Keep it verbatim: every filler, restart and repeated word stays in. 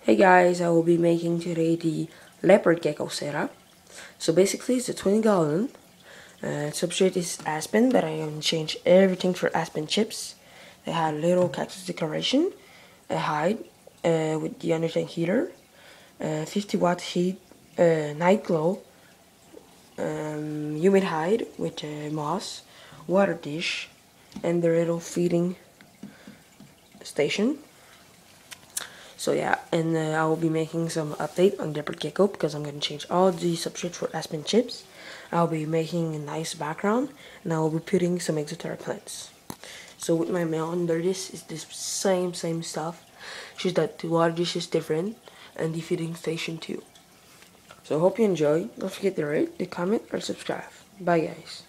Hey guys, I will be making today the leopard gecko setup. So basically it's a twenty gallon. Uh, substrate is aspen, but I am change everything for aspen chips. They had a little cactus decoration, a hide uh, with the under tank heater, uh, fifty watt heat, uh, night glow, um, humid hide with uh, moss, water dish, and the little feeding station. So yeah, and uh, I will be making some update on leopard gecko because I'm going to change all the substrate for aspen chips. I'll be making a nice background, and I will be putting some exoteric plants. So with my melon, there this is this same same stuff, just that the water dish is different and the feeding station too. So hope you enjoy. Don't forget to rate, to comment, or subscribe. Bye guys.